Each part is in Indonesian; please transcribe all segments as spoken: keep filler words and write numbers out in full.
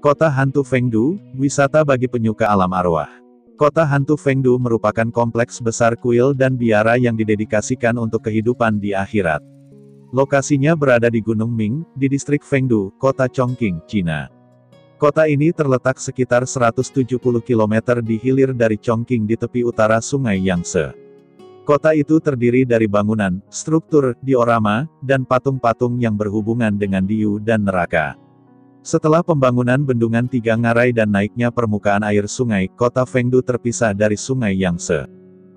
Kota Hantu Fengdu, wisata bagi penyuka alam arwah. Kota Hantu Fengdu merupakan kompleks besar kuil dan biara yang didedikasikan untuk kehidupan di akhirat. Lokasinya berada di Gunung Ming, di distrik Fengdu, Kota Chongqing, Cina. Kota ini terletak sekitar seratus tujuh puluh kilometer di hilir dari Chongqing di tepi utara Sungai Yangtze. Kota itu terdiri dari bangunan, struktur, diorama, dan patung-patung yang berhubungan dengan Diu dan neraka. Setelah pembangunan bendungan Tiga Ngarai dan naiknya permukaan air sungai, kota Fengdu terpisah dari Sungai Yangtze.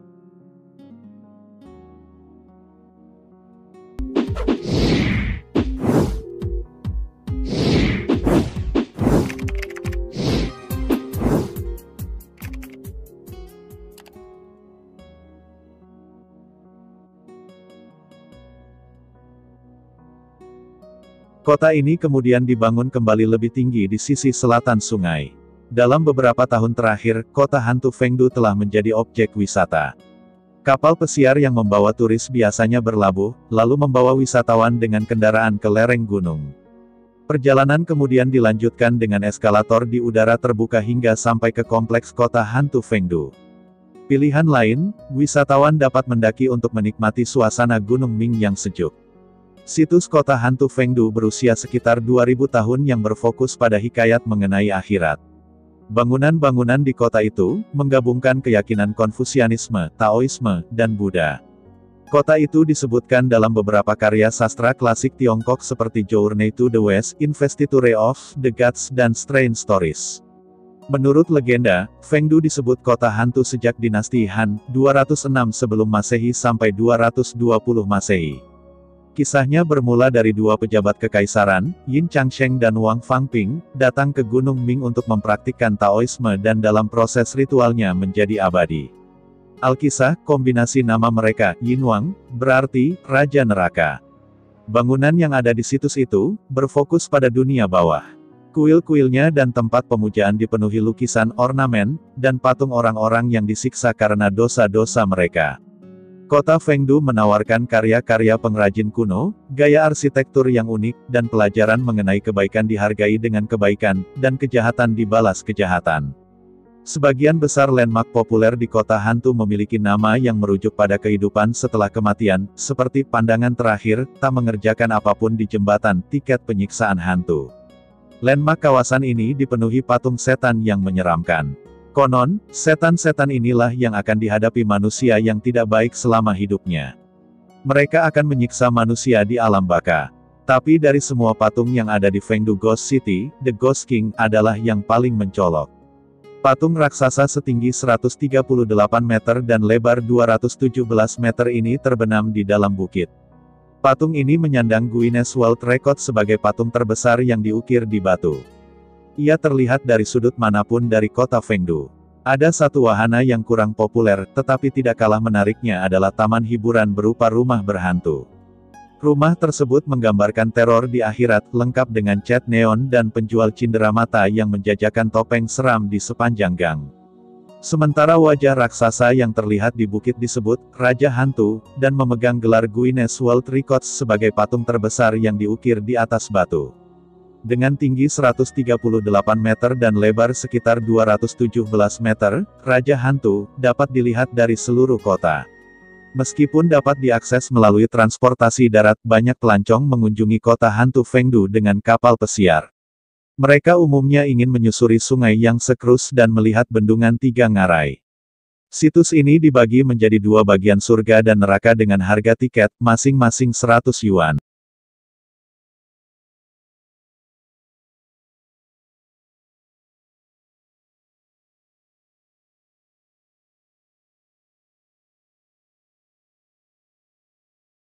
Kota ini kemudian dibangun kembali lebih tinggi di sisi selatan sungai. Dalam beberapa tahun terakhir, kota hantu Fengdu telah menjadi objek wisata. Kapal pesiar yang membawa turis biasanya berlabuh, lalu membawa wisatawan dengan kendaraan ke lereng gunung. Perjalanan kemudian dilanjutkan dengan eskalator di udara terbuka hingga sampai ke kompleks kota hantu Fengdu. Pilihan lain, wisatawan dapat mendaki untuk menikmati suasana Gunung Ming yang sejuk. Situs kota hantu Fengdu berusia sekitar dua ribu tahun yang berfokus pada hikayat mengenai akhirat. Bangunan-bangunan di kota itu, menggabungkan keyakinan Konfusianisme, Taoisme, dan Buddha. Kota itu disebutkan dalam beberapa karya sastra klasik Tiongkok seperti Journey to the West, Investiture of the Gods, dan Strange Stories. Menurut legenda, Fengdu disebut kota hantu sejak dinasti Han, dua ratus enam sebelum Masehi sampai dua ratus dua puluh Masehi. Kisahnya bermula dari dua pejabat kekaisaran, Yin Changsheng dan Wang Fangping, datang ke Gunung Ming untuk mempraktikkan Taoisme dan dalam proses ritualnya menjadi abadi. Alkisah, kombinasi nama mereka, Yin Wang, berarti, Raja Neraka. Bangunan yang ada di situs itu, berfokus pada dunia bawah. Kuil-kuilnya dan tempat pemujaan dipenuhi lukisan, ornamen, dan patung orang-orang yang disiksa karena dosa-dosa mereka. Kota Fengdu menawarkan karya-karya pengrajin kuno, gaya arsitektur yang unik, dan pelajaran mengenai kebaikan dihargai dengan kebaikan, dan kejahatan dibalas kejahatan. Sebagian besar landmark populer di kota hantu memiliki nama yang merujuk pada kehidupan setelah kematian, seperti pandangan terakhir, tak mengerjakan apapun di jembatan, tiket penyiksaan hantu. Landmark kawasan ini dipenuhi patung setan yang menyeramkan. Konon, setan-setan inilah yang akan dihadapi manusia yang tidak baik selama hidupnya. Mereka akan menyiksa manusia di alam baka. Tapi dari semua patung yang ada di Fengdu Ghost City, The Ghost King adalah yang paling mencolok. Patung raksasa setinggi seratus tiga puluh delapan meter dan lebar dua ratus tujuh belas meter ini terbenam di dalam bukit. Patung ini menyandang Guinness World Record sebagai patung terbesar yang diukir di batu. Ia terlihat dari sudut manapun dari kota Fengdu. Ada satu wahana yang kurang populer, tetapi tidak kalah menariknya adalah taman hiburan berupa rumah berhantu. Rumah tersebut menggambarkan teror di akhirat, lengkap dengan cat neon dan penjual cenderamata yang menjajakan topeng seram di sepanjang gang. Sementara wajah raksasa yang terlihat di bukit disebut Raja Hantu, dan memegang gelar Guinness World Records sebagai patung terbesar yang diukir di atas batu. Dengan tinggi seratus tiga puluh delapan meter dan lebar sekitar dua ratus tujuh belas meter, Raja Hantu dapat dilihat dari seluruh kota. Meskipun dapat diakses melalui transportasi darat, banyak pelancong mengunjungi kota hantu Fengdu dengan kapal pesiar. Mereka umumnya ingin menyusuri sungai yang sekrus dan melihat bendungan Tiga Ngarai. Situs ini dibagi menjadi dua bagian surga dan neraka dengan harga tiket, masing-masing seratus yuan.